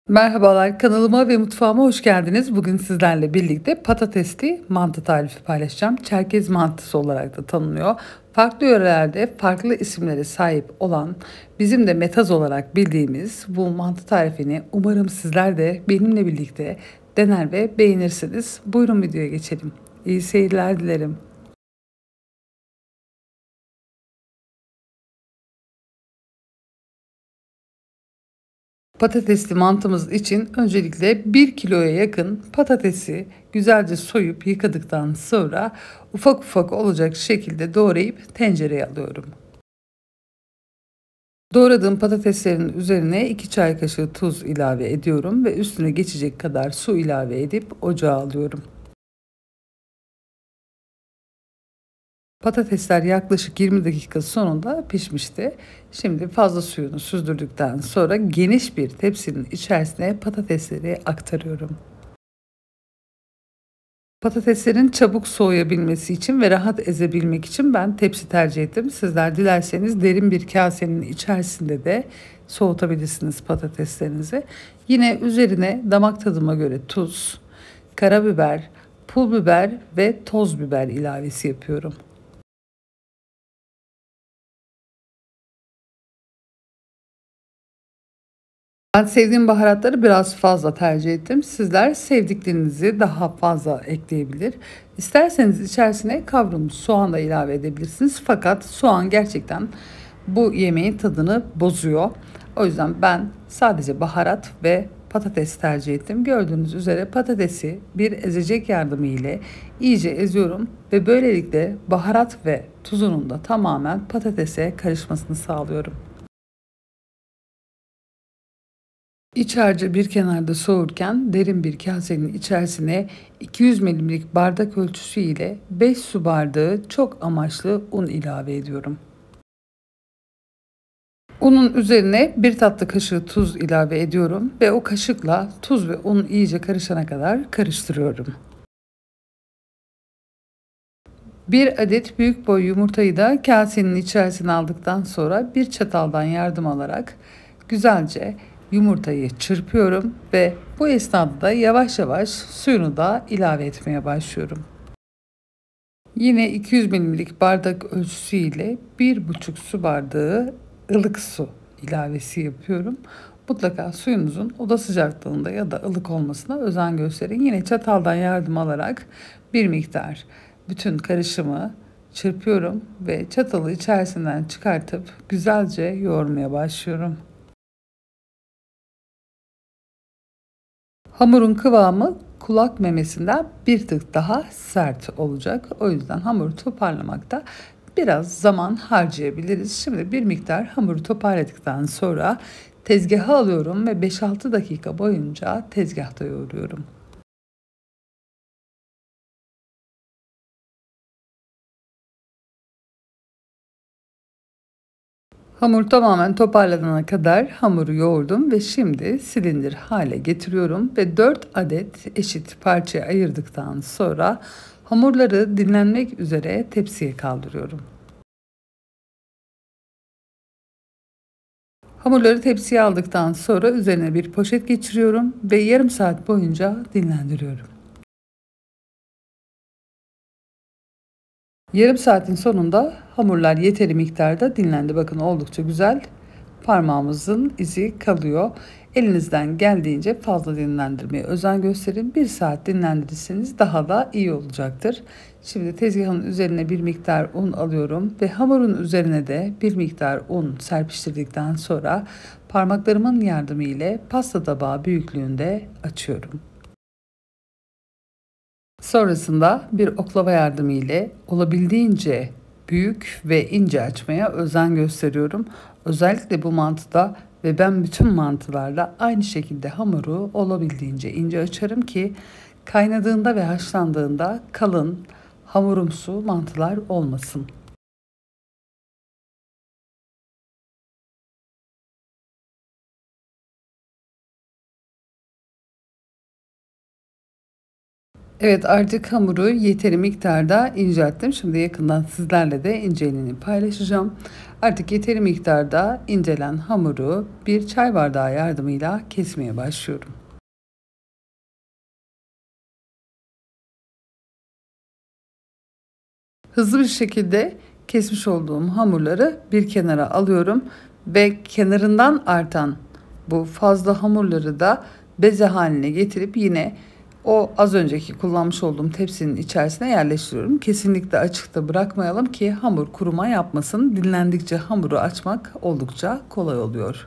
Merhabalar, kanalıma ve mutfağıma hoş geldiniz. Bugün sizlerle birlikte patatesli mantı tarifi paylaşacağım. Çerkez mantısı olarak da tanınıyor. Farklı yörelerde farklı isimlere sahip olan, bizim de metaz olarak bildiğimiz bu mantı tarifini umarım sizler de benimle birlikte dener ve beğenirsiniz. Buyurun videoya geçelim. İyi seyirler dilerim. Patatesli mantımız için öncelikle 1 kiloya yakın patatesi güzelce soyup yıkadıktan sonra ufak ufak olacak şekilde doğrayıp tencereye alıyorum. Doğradığım patateslerin üzerine 2 çay kaşığı tuz ilave ediyorum ve üstüne geçecek kadar su ilave edip ocağa alıyorum. Patatesler yaklaşık 20 dakika sonunda pişmişti. Şimdi fazla suyunu süzdürdükten sonra geniş bir tepsinin içerisine patatesleri aktarıyorum. Patateslerin çabuk soğuyabilmesi için ve rahat ezebilmek için ben tepsi tercih ettim. Sizler dilerseniz derin bir kasenin içerisinde de soğutabilirsiniz patateslerinizi. Yine üzerine damak tadıma göre tuz, karabiber, pul biber ve toz biber ilavesi yapıyorum. Ben sevdiğim baharatları biraz fazla tercih ettim. Sizler sevdiklerinizi daha fazla ekleyebilir. İsterseniz içerisine kavrulmuş soğan da ilave edebilirsiniz. Fakat soğan gerçekten bu yemeğin tadını bozuyor. O yüzden ben sadece baharat ve patates tercih ettim. Gördüğünüz üzere patatesi bir ezecek yardımı ile iyice eziyorum ve böylelikle baharat ve tuzunun da tamamen patatese karışmasını sağlıyorum. İç harcı bir kenarda soğurken derin bir kasenin içerisine 200 milimlik bardak ölçüsü ile 5 su bardağı çok amaçlı un ilave ediyorum. Unun üzerine bir tatlı kaşığı tuz ilave ediyorum ve o kaşıkla tuz ve un iyice karışana kadar karıştırıyorum. Bir adet büyük boy yumurtayı da kasenin içerisine aldıktan sonra bir çataldan yardım alarak güzelce yumurtayı çırpıyorum ve bu esnada da yavaş yavaş suyunu da ilave etmeye başlıyorum. Yine 200 milimlik bardak ölçüsü ile 1,5 su bardağı ılık su ilavesi yapıyorum. Mutlaka suyunuzun oda sıcaklığında ya da ılık olmasına özen gösterin. Yine çataldan yardım alarak bir miktar bütün karışımı çırpıyorum ve çatalı içerisinden çıkartıp güzelce yoğurmaya başlıyorum. Hamurun kıvamı kulak memesinden bir tık daha sert olacak. O yüzden hamuru toparlamakta biraz zaman harcayabiliriz. Şimdi bir miktar hamuru toparladıktan sonra tezgaha alıyorum ve 5-6 dakika boyunca tezgahta yoğuruyorum. Hamur tamamen toparlanana kadar hamuru yoğurdum ve şimdi silindir hale getiriyorum ve 4 adet eşit parçaya ayırdıktan sonra hamurları dinlenmek üzere tepsiye kaldırıyorum. Hamurları tepsiye aldıktan sonra üzerine bir poşet geçiriyorum ve yarım saat boyunca dinlendiriyorum. Yarım saatin sonunda hamurlar yeteri miktarda dinlendi. Bakın oldukça güzel. Parmağımızın izi kalıyor. Elinizden geldiğince fazla dinlendirmeye özen gösterin. 1 saat dinlendirirseniz daha da iyi olacaktır. Şimdi tezgahın üzerine bir miktar un alıyorum ve hamurun üzerine de bir miktar un serpiştirdikten sonra parmaklarımın yardımı ile pasta tabağı büyüklüğünde açıyorum. Sonrasında bir oklava yardımı ile olabildiğince büyük ve ince açmaya özen gösteriyorum. Özellikle bu mantıda ve ben bütün mantılarla aynı şekilde hamuru olabildiğince ince açarım ki kaynadığında ve haşlandığında kalın, hamurumsu mantılar olmasın. Evet, artık hamuru yeteri miktarda incelttim. Şimdi yakından sizlerle de inceliğini paylaşacağım. Artık yeteri miktarda incelen hamuru bir çay bardağı yardımıyla kesmeye başlıyorum. Hızlı bir şekilde kesmiş olduğum hamurları bir kenara alıyorum ve kenarından artan bu fazla hamurları da beze haline getirip yine o az önceki kullanmış olduğum tepsinin içerisine yerleştiriyorum. Kesinlikle açıkta bırakmayalım ki hamur kuruma yapmasın. Dinlendikçe hamuru açmak oldukça kolay oluyor.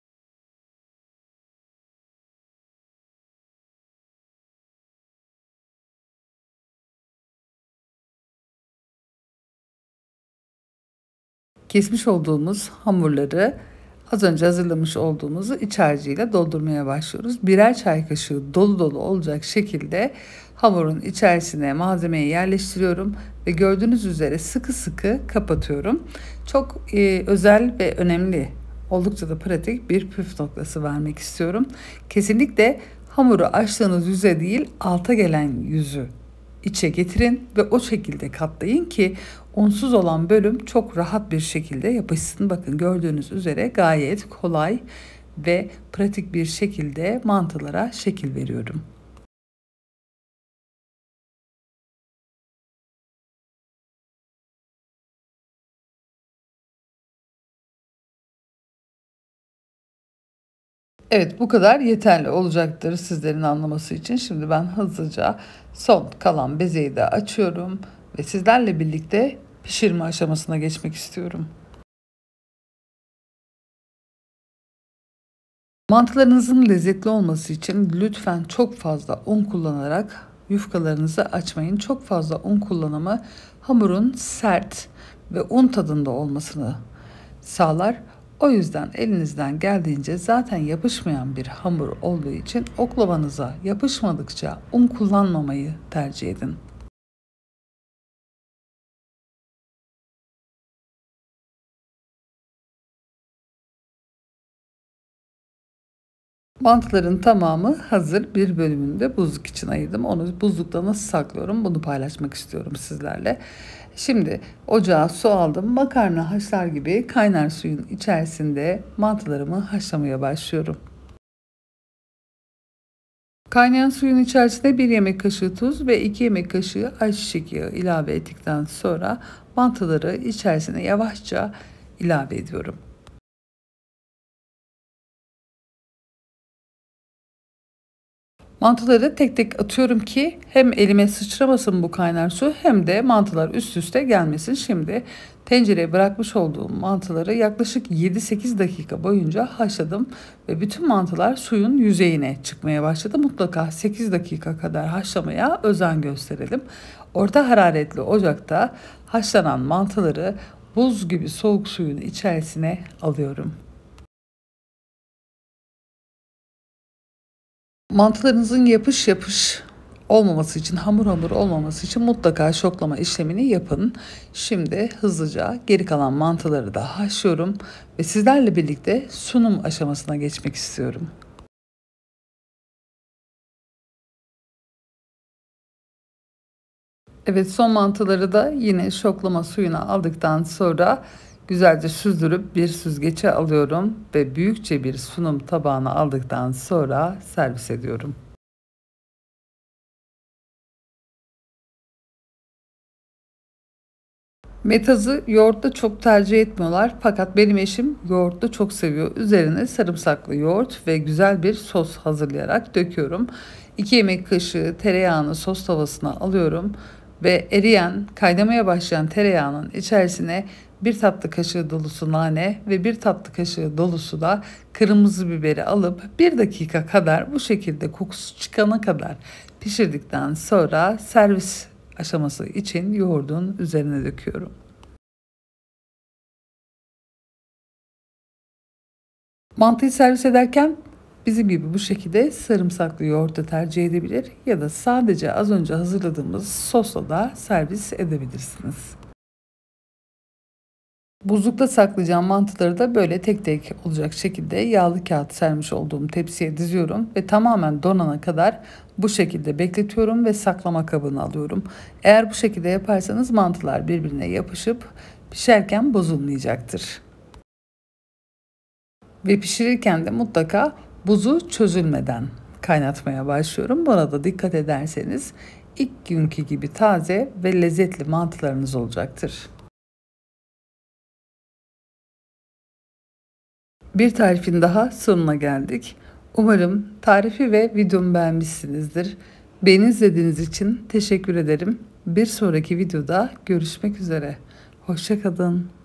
Kesmiş olduğumuz hamurları az önce hazırlamış olduğumuz iç harcıyla doldurmaya başlıyoruz. Birer çay kaşığı dolu dolu olacak şekilde hamurun içerisine malzemeyi yerleştiriyorum ve gördüğünüz üzere sıkı sıkı kapatıyorum. Çok özel ve önemli, oldukça da pratik bir püf noktası vermek istiyorum. Kesinlikle hamuru açtığınız yüze değil, alta gelen yüzü içe getirin ve o şekilde katlayın ki unsuz olan bölüm çok rahat bir şekilde yapışsın. Bakın gördüğünüz üzere gayet kolay ve pratik bir şekilde mantılara şekil veriyorum. Evet, bu kadar yeterli olacaktır sizlerin anlaması için. Şimdi ben hızlıca son kalan bezeyi de açıyorum ve sizlerle birlikte pişirme aşamasına geçmek istiyorum. Mantılarınızın lezzetli olması için lütfen çok fazla un kullanarak yufkalarınızı açmayın. Çok fazla un kullanımı hamurun sert ve un tadında olmasını sağlar. O yüzden elinizden geldiğince zaten yapışmayan bir hamur olduğu için oklavanıza yapışmadıkça un kullanmamayı tercih edin. Mantıların tamamı hazır. Bir bölümünü de buzluk için ayırdım. Onu buzlukta nasıl saklıyorum bunu paylaşmak istiyorum sizlerle. Şimdi ocağa su aldım. Makarna haşlar gibi kaynar suyun içerisinde mantılarımı haşlamaya başlıyorum. Kaynayan suyun içerisine 1 yemek kaşığı tuz ve 2 yemek kaşığı ayçiçek yağı ilave ettikten sonra mantıları içerisine yavaşça ilave ediyorum. Mantıları tek tek atıyorum ki hem elime sıçramasın bu kaynar su hem de mantılar üst üste gelmesin. Şimdi tencereye bırakmış olduğum mantıları yaklaşık 7-8 dakika boyunca haşladım ve bütün mantılar suyun yüzeyine çıkmaya başladı. Mutlaka 8 dakika kadar haşlamaya özen gösterelim. Orta hararetli ocakta haşlanan mantıları buz gibi soğuk suyun içerisine alıyorum. Mantılarınızın yapış yapış olmaması için, hamur hamur olmaması için mutlaka şoklama işlemini yapın. Şimdi hızlıca geri kalan mantıları da haşlıyorum ve sizlerle birlikte sunum aşamasına geçmek istiyorum. Evet, son mantıları da yine şoklama suyuna aldıktan sonra güzelce süzdürüp bir süzgece alıyorum ve büyükçe bir sunum tabağına aldıktan sonra servis ediyorum. Metazı yoğurtla çok tercih etmiyorlar fakat benim eşim yoğurtlu çok seviyor. Üzerine sarımsaklı yoğurt ve güzel bir sos hazırlayarak döküyorum. 2 yemek kaşığı tereyağını sos tavasına alıyorum ve eriyen, kaynamaya başlayan tereyağının içerisine 1 tatlı kaşığı dolusu nane ve 1 tatlı kaşığı dolusu da kırmızı biberi alıp 1 dakika kadar bu şekilde kokusu çıkana kadar pişirdikten sonra servis aşaması için yoğurdun üzerine döküyorum. Mantıyı servis ederken bizim gibi bu şekilde sarımsaklı yoğurt da tercih edebilir ya da sadece az önce hazırladığımız sosla da servis edebilirsiniz. Buzlukta saklayacağım mantıları da böyle tek tek olacak şekilde yağlı kağıt sermiş olduğum tepsiye diziyorum ve tamamen donana kadar bu şekilde bekletiyorum ve saklama kabına alıyorum. Eğer bu şekilde yaparsanız mantılar birbirine yapışıp pişerken bozulmayacaktır. Ve pişirirken de mutlaka buzu çözülmeden kaynatmaya başlıyorum. Buna da dikkat ederseniz ilk günkü gibi taze ve lezzetli mantılarınız olacaktır. Bir tarifin daha sonuna geldik. Umarım tarifi ve videomu beğenmişsinizdir. Beni izlediğiniz için teşekkür ederim. Bir sonraki videoda görüşmek üzere. Hoşça kalın.